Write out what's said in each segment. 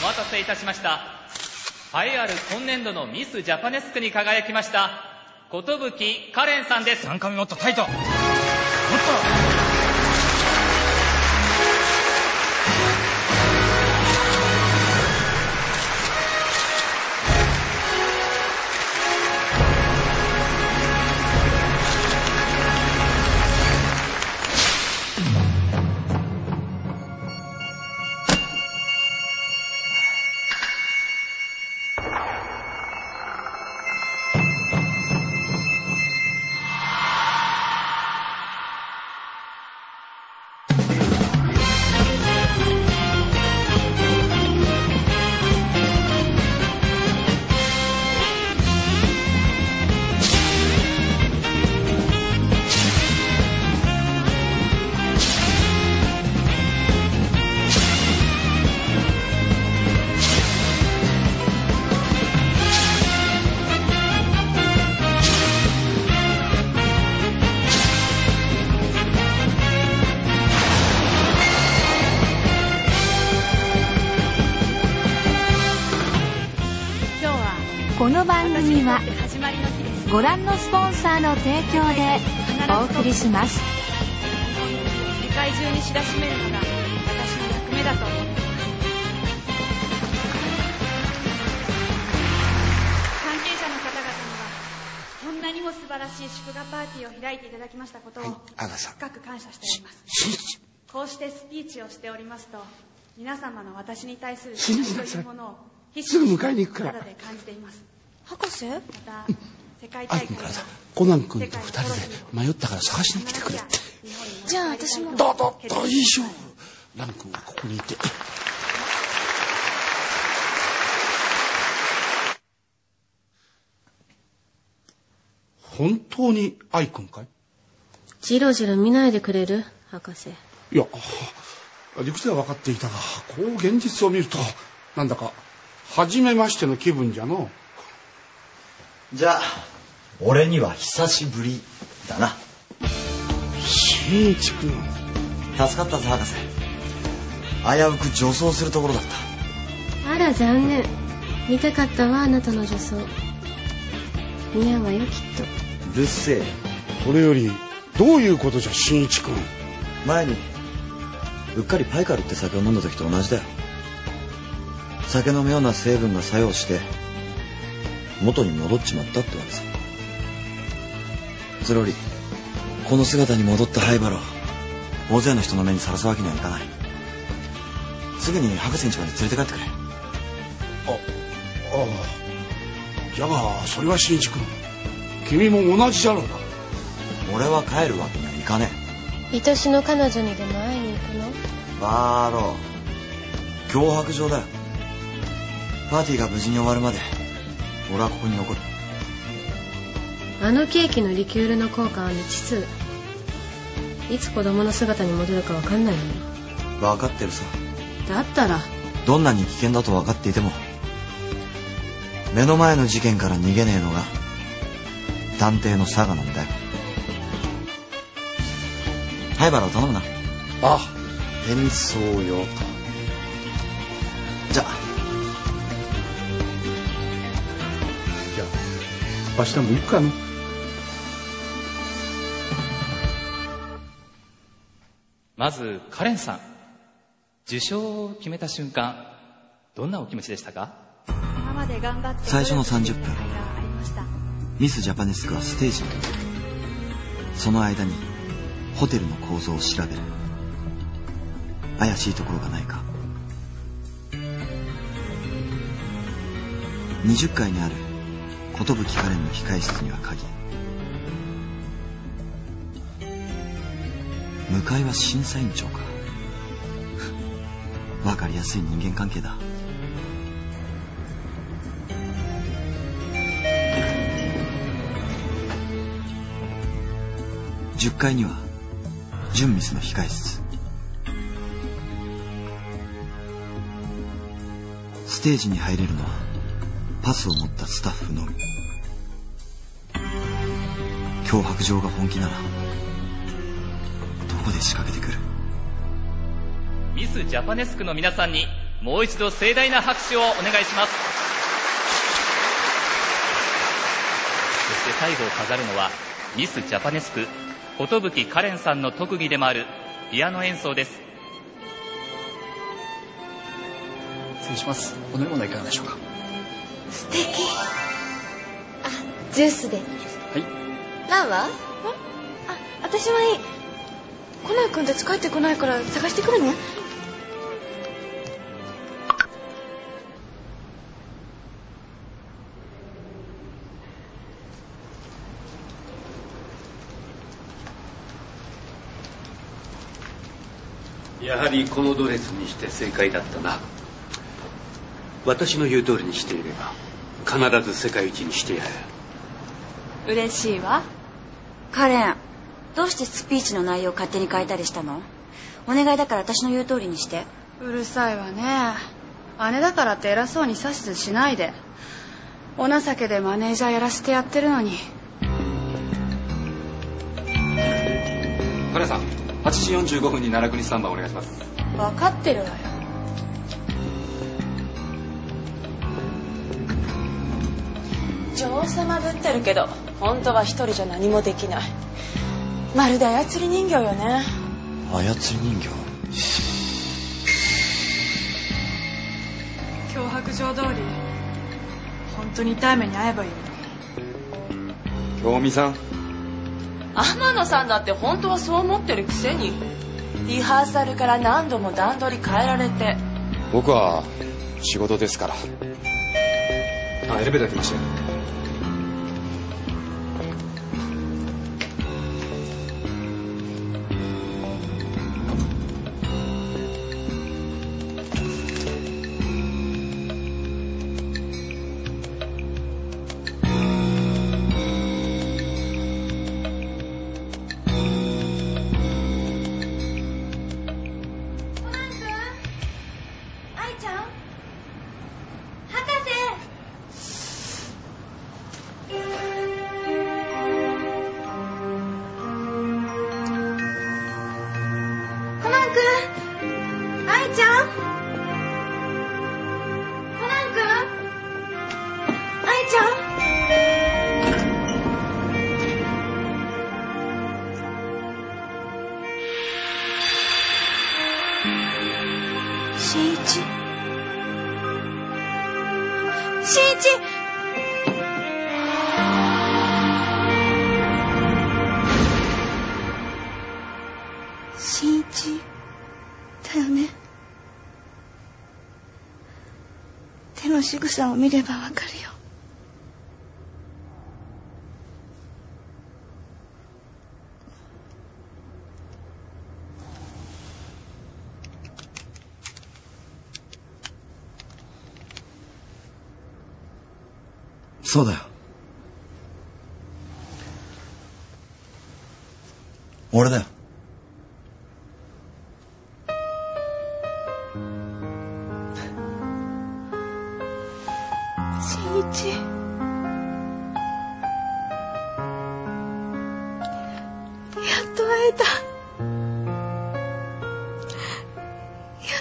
待たせいたしました。栄えある今年度のミスジャパネスクに輝きました寿カレンさんです。 3カメもっとタイト、もっと。 この番組はご覧のスポンサーの提供でお送りします。 世界中に知らしめるのが私の役目だと思っています。関係者の方々にはこんなにも素晴らしい祝賀パーティーを開いていただきましたことを深く感謝しております。こうしてスピーチをしておりますと、皆様の私に対する信頼というものをすぐ迎えに行くから。 体で感じています。 博士、 また世界大会からさ、コナン君と2人で迷ったから探しに来てくれって。 じゃあ私も。 大丈夫。ラン君はここにいて。本当に愛君かい？ じろじろ見ないでくれる博士。 いや、理屈は分かっていたが、こう現実を見るとなんだか初めましての気分じゃの。 じゃあ俺には久しぶりだな。 新一君、 助かったぞ博士。危うく女装するところだった。 あら残念。見たかったわ、あなたの女装。似合うわよきっと。 うるせえ。 これよりどういうことじゃ新一君。 前にうっかりパイカルって酒を飲んだ時と同じだよ。酒のような成分が作用して元に戻っちまったってわけさ。それよりこの姿に戻った灰原を大勢の人の目にさらすわけにはいかない。すぐに博士ん家まで連れて帰ってくれ。 じゃがそれは新一君、君も同じじゃろうな。 俺は帰るわけにはいかね愛しの彼女にでも会いに行くの？ バーロー、脅迫状だよ。パーティーが無事に終わるまで俺はここに残る。 あのケーキのリキュールの効果は未知数。いつ子供の姿に戻るか分かんないのよ。 分かってるさ。 だったらどんなに危険だと分かっていても目の前の事件から逃げねえのが探偵の佐賀なんだよ。灰原を頼むな。 あ、 変装よ。じゃあ明日も行くかの。 まずカレンさん、受賞を決めた瞬間、どんなお気持ちでしたか？ 今まで頑張って最初の30分、 ありました。 ミスジャパネスクはステージに立つ。その間にホテルの構造を調べる。怪しいところがないか。20階にある寿カレンの控室には鍵。向かいは審査委員長か。わかりやすい人間関係だ。10階には準ミスの控室。ステージに入れるのはパスを持ったスタッフのみ。脅迫状が本気ならどこで仕掛けてくる？ ミスジャパネスクの皆さんにもう一度盛大な拍手をお願いします。そして最後を飾るのはミスジャパネスク寿カレンさんの特技でもあるピアノ演奏です。 失礼します。お飲み物いかがでしょうか。 素敵。ジュースで。はい。ランは？ 私はいい。コナン君たち帰ってこないから探してくるね。 やはりこのドレスにして正解だったな。私の言う通りにしていれば必ず世界一にしてやる。 嬉しいわ。 カレン、どうしてスピーチの内容を勝手に変えたりしたの？お願いだから私の言う通りにして。 うるさいわね。姉だからって偉そうに指図しないで。お情けでマネージャーやらせてやってるのに。 カレンさん、8時45分に奈良国スタンバイお願いします。 分かってるわよ。 女王様ぶってるけど本当は一人じゃ何もできない。まるで操り人形よね。 操り人形。 脅迫状通り本当に痛い目に遭えばいいのに。 京美さん、 天野さんだって本当はそう思ってるくせにリハーサルから何度も段取り変えられて。 僕は仕事ですから。エレベーター来ましたよ。 新一だよね。手の仕草を見ればわかるよ。 そうだよ。俺だよ。 新一、やっと会えた。やっ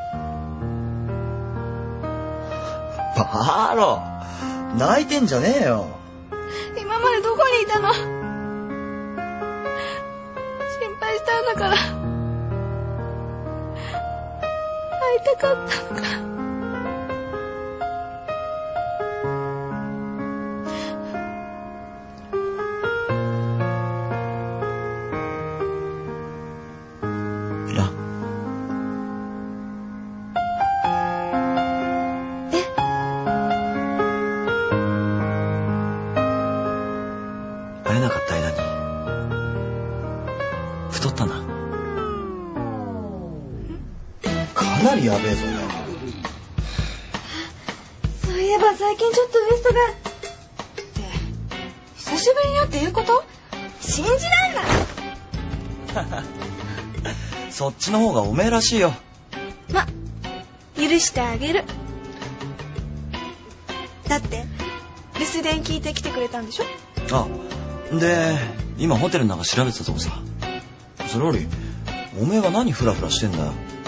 と。 バロ、泣いてんじゃねえよ。 今までどこにいたの？心配したんだから。会いたかったのか。 会えなかった間に太ったな。かなりやべえぞね。 そういえば最近ちょっとウエストがって久しぶりに会って言うこと？信じらんない。 そっちの方がおめえらしいよ。 ま、許してあげる。だって留守電聞いてきてくれたんでしょ？ あ、で今ホテルの中調べてたとこさ。それよりおめえは何フラフラしてんだよ。